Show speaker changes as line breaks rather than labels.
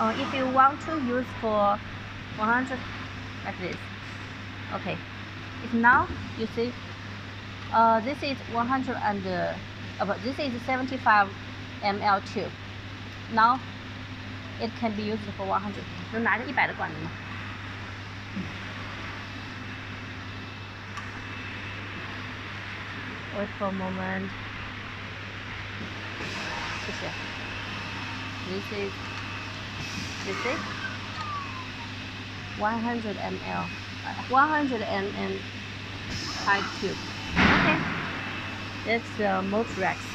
If you want to use for 100 like this, okay. If now you see, this is 100 and but this is 75 ml tube. Now it can be used for 100. 能拿个100的管子吗？ Wait for a moment. 谢谢。This is 100 ml, 100 ml high tube. Okay, that's Motorex.